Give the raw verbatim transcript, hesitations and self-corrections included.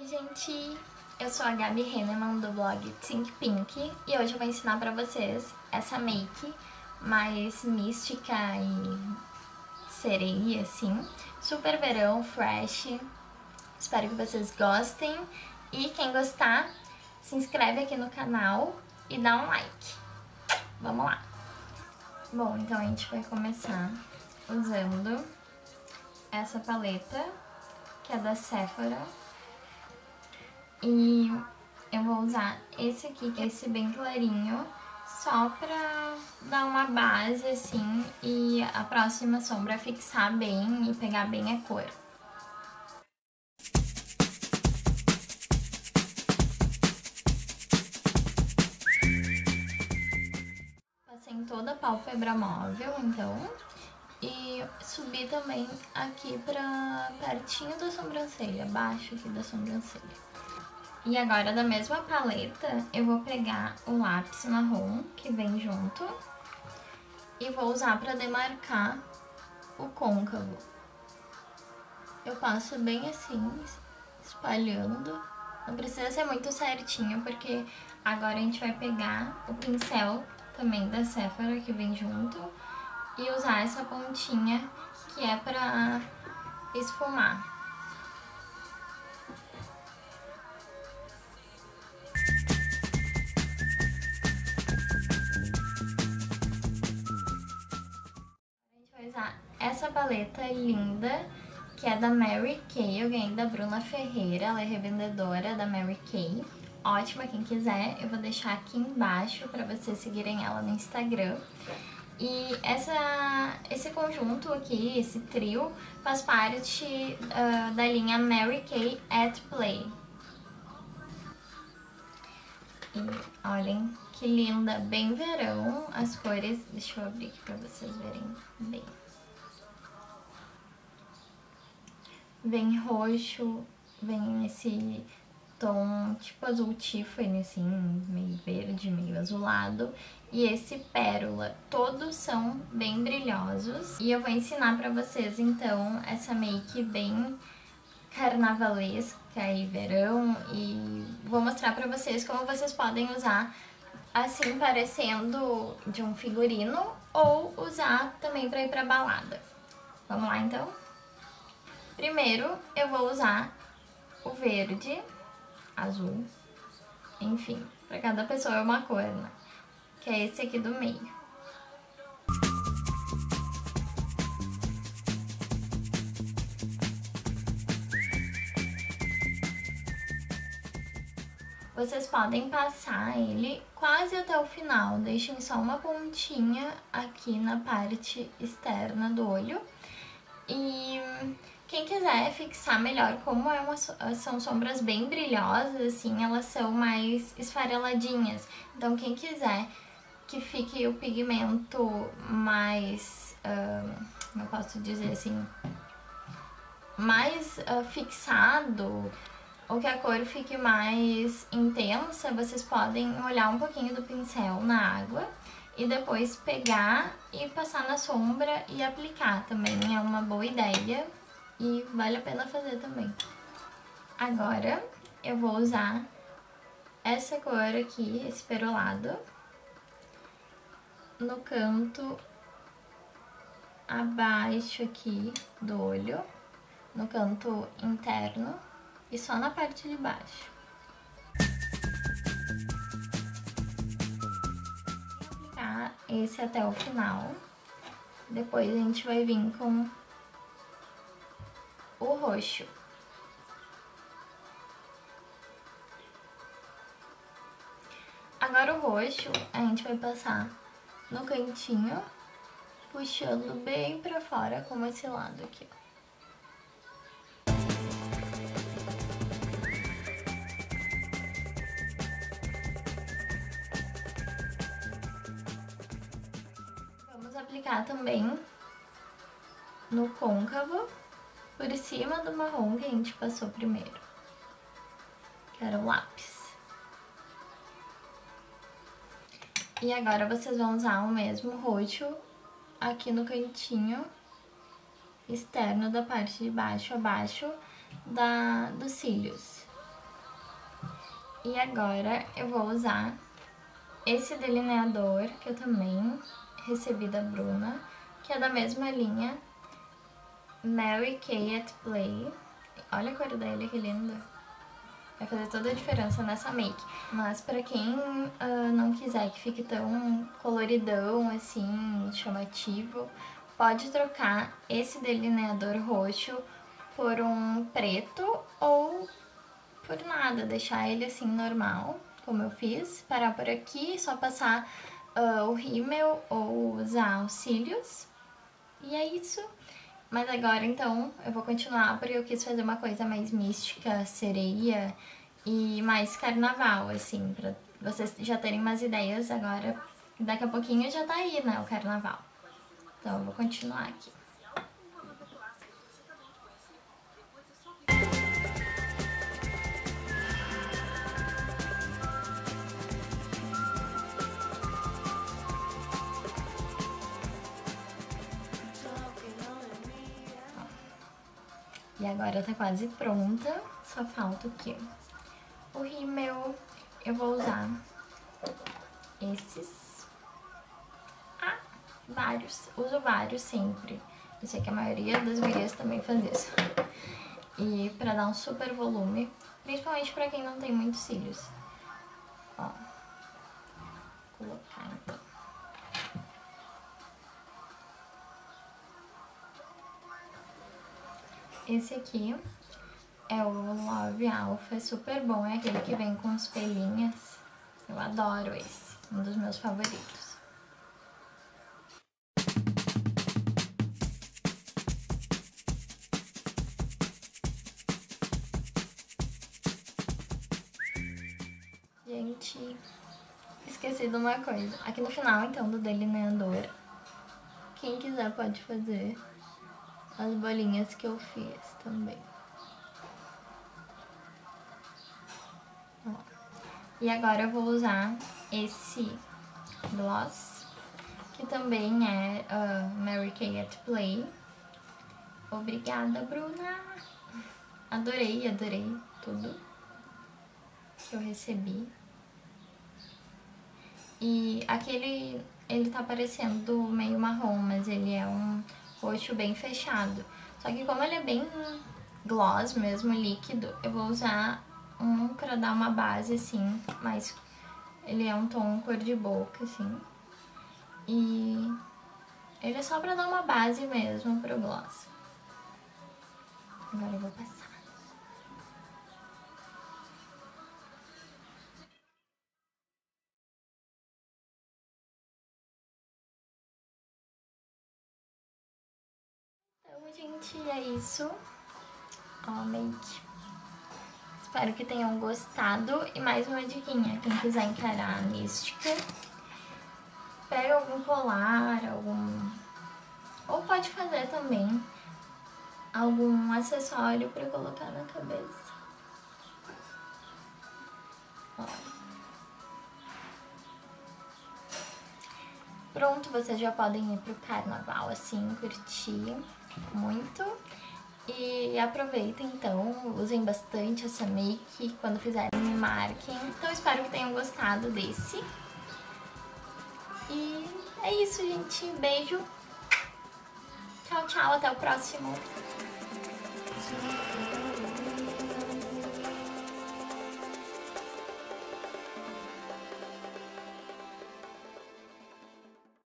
Oi gente, eu sou a Gabi Henneman do blog Think Pink e hoje eu vou ensinar pra vocês essa make mais mística e sereia assim, super verão, fresh. Espero que vocês gostem e quem gostar, se inscreve aqui no canal e dá um like. Vamos lá! Bom, então a gente vai começar usando essa paleta, que é da Sephora. E eu vou usar esse aqui, que é esse bem clarinho, só pra dar uma base assim e a próxima sombra fixar bem e pegar bem a cor. Passei em toda a pálpebra móvel, então, e subi também aqui pra pertinho da sobrancelha, abaixo aqui da sobrancelha. E agora, da mesma paleta, eu vou pegar o lápis marrom que vem junto e vou usar para demarcar o côncavo. Eu passo bem assim, espalhando. Não precisa ser muito certinho, porque agora a gente vai pegar o pincel também da Sephora que vem junto e usar essa pontinha que é para esfumar. Essa paleta linda, que é da Mary Kay, eu ganhei da Bruna Ferreira, ela é revendedora da Mary Kay. Ótima, quem quiser, eu vou deixar aqui embaixo para vocês seguirem ela no Instagram. E essa, esse conjunto aqui, esse trio, faz parte uh, da linha Mary Kay at Play. E olhem que linda, bem verão, as cores, deixa eu abrir aqui para vocês verem bem. Vem roxo, vem nesse tom tipo azul Tiffany, assim, meio verde, meio azulado. E esse pérola, todos são bem brilhosos. E eu vou ensinar pra vocês, então, essa make bem carnavalesca e verão. E vou mostrar pra vocês como vocês podem usar assim, parecendo de um figurino, ou usar também pra ir pra balada. Vamos lá, então? Primeiro, eu vou usar o verde, azul, enfim, pra cada pessoa é uma cor, né? Que é esse aqui do meio. Vocês podem passar ele quase até o final, deixem só uma pontinha aqui na parte externa do olho. E quem quiser fixar melhor, como é uma, são sombras bem brilhosas, assim, elas são mais esfareladinhas. Então quem quiser que fique o pigmento mais, uh, como eu posso dizer assim, mais uh, fixado, ou que a cor fique mais intensa, vocês podem molhar um pouquinho do pincel na água e depois pegar e passar na sombra e aplicar também. É uma boa ideia e vale a pena fazer também. Agora eu vou usar essa cor aqui, esse perolado, no canto abaixo aqui do olho, no canto interno e só na parte de baixo. Esse até o final. Depois a gente vai vir com o roxo. Agora o roxo a gente vai passar no cantinho, puxando bem pra fora, como esse lado aqui, ó. Aplicar também no côncavo, por cima do marrom que a gente passou primeiro, que era o lápis. E agora vocês vão usar o mesmo roxo aqui no cantinho externo da parte de baixo, abaixo da, dos cílios. E agora eu vou usar esse delineador que eu também recebi da Bruna, que é da mesma linha, Mary Kay at Play. Olha a cor dele, que linda. Vai fazer toda a diferença nessa make. Mas pra quem uh, não quiser que fique tão coloridão, assim, chamativo, pode trocar esse delineador roxo por um preto ou por nada, deixar ele assim normal, como eu fiz, parar por aqui, só passar uh, o rímel ou usar os cílios, e é isso. Mas agora então eu vou continuar porque eu quis fazer uma coisa mais mística, sereia e mais carnaval, assim, pra vocês já terem umas ideias agora. Daqui a pouquinho já tá aí, né, o carnaval. Então eu vou continuar aqui. E agora tá quase pronta, só falta o quê? O rímel. Eu vou usar esses. Ah, vários. Uso vários sempre. Eu sei que a maioria das gurias também faz isso. E pra dar um super volume, principalmente pra quem não tem muitos cílios. Ó, vou colocar então. Esse aqui é o Love Alpha, é super bom, é aquele que vem com os pelinhas. Eu adoro esse, um dos meus favoritos. Gente, esqueci de uma coisa. Aqui no final, então, do delineador, quem quiser pode fazer as bolinhas que eu fiz também. Ó. E agora eu vou usar esse gloss, que também é uh, Mary Kay at Play. Obrigada, Bruna! Adorei, adorei tudo que eu recebi. E aquele, ele tá parecendo meio marrom, mas ele é um roxo bem fechado. Só que como ele é bem gloss mesmo, líquido, eu vou usar um pra dar uma base assim, mas ele é um tom cor de boca, assim. E ele é só pra dar uma base mesmo pro gloss. Agora eu vou passar. Então, gente, é isso. Ó, make. Espero que tenham gostado. E mais uma diquinha, quem quiser encarar a mística, pega algum colar, algum... ou pode fazer também algum acessório pra colocar na cabeça. Olha. Pronto, vocês já podem ir pro carnaval assim, curtir muito. E aproveitem então, usem bastante essa make, quando fizerem me marquem. Então espero que tenham gostado desse. E é isso, gente. Beijo. Tchau, tchau. Até o próximo.